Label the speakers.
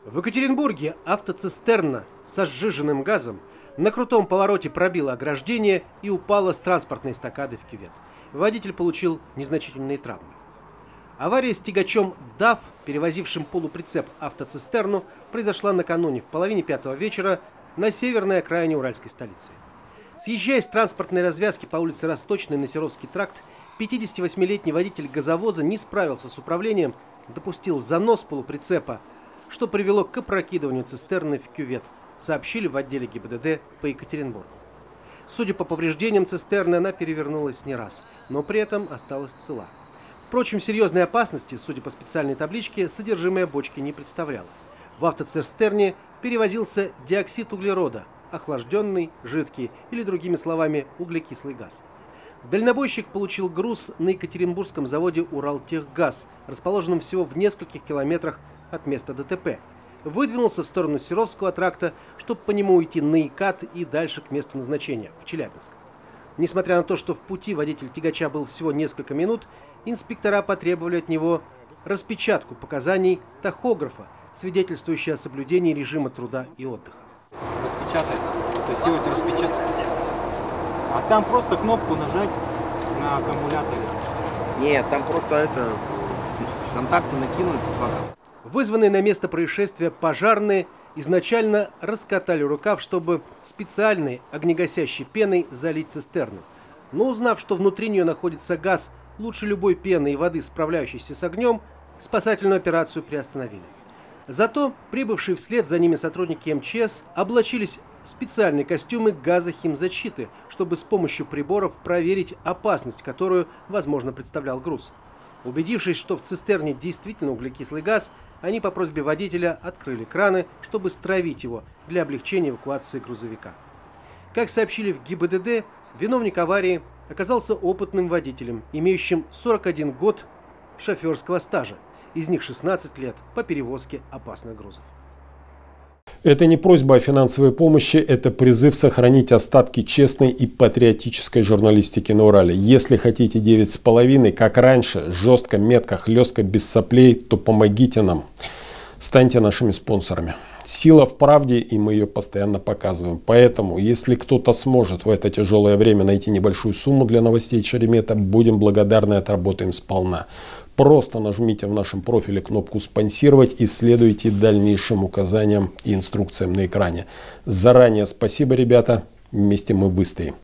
Speaker 1: В Екатеринбурге автоцистерна со сжиженным газом на крутом повороте пробила ограждение и упала с транспортной эстакады в кювет. Водитель получил незначительные травмы. Авария с тягачом ДАФ, перевозившим полуприцеп автоцистерну, произошла накануне в половине пятого вечера на северной окраине уральской столицы. Съезжая с транспортной развязки по улице Росточной на Серовский тракт, 58-летний водитель газовоза не справился с управлением, допустил занос полуприцепа, что привело к опрокидыванию цистерны в кювет, сообщили в отделе ГИБДД по Екатеринбургу. Судя по повреждениям цистерны, она перевернулась не раз, но при этом осталась цела. Впрочем, серьезной опасности, судя по специальной табличке, содержимое бочки не представляло. В автоцистерне перевозился диоксид углерода, охлажденный, жидкий или, другими словами, углекислый газ. Дальнобойщик получил груз на екатеринбургском заводе «Уралтехгаз», расположенном всего в нескольких километрах от места ДТП. Выдвинулся в сторону Серовского тракта, чтобы по нему уйти на Икат и дальше к месту назначения, в Челябинск. Несмотря на то, что в пути водитель тягача был всего несколько минут, инспектора потребовали от него распечатку показаний тахографа, свидетельствующей о соблюдении режима труда и отдыха.
Speaker 2: Распечатать, то есть сделать распечатку. А там просто кнопку нажать на аккумуляторе.
Speaker 3: Нет, там просто контакты накинуть.
Speaker 1: Вызванные на место происшествия пожарные изначально раскатали рукав, чтобы специальной огнегасящей пеной залить цистерну. Но узнав, что внутри нее находится газ, лучше любой пены и воды, справляющейся с огнем, спасательную операцию приостановили. Зато прибывшие вслед за ними сотрудники МЧС облачились в специальные костюмы газохимзащиты, чтобы с помощью приборов проверить опасность, которую, возможно, представлял груз. Убедившись, что в цистерне действительно углекислый газ, они по просьбе водителя открыли краны, чтобы стравить его для облегчения эвакуации грузовика. Как сообщили в ГИБДД, виновник аварии оказался опытным водителем, имеющим 41 год шоферского стажа, из них 16 лет по перевозке опасных грузов.
Speaker 4: Это не просьба о финансовой помощи, это призыв сохранить остатки честной и патриотической журналистики на Урале. Если хотите 9,5, как раньше, жестко, метко, хлестко, без соплей, то помогите нам. Станьте нашими спонсорами. Сила в правде, и мы ее постоянно показываем. Поэтому, если кто-то сможет в это тяжелое время найти небольшую сумму для новостей Шеремета, будем благодарны и отработаем сполна. Просто нажмите в нашем профиле кнопку «Спонсировать» и следуйте дальнейшим указаниям и инструкциям на экране. Заранее спасибо, ребята. Вместе мы выстоим.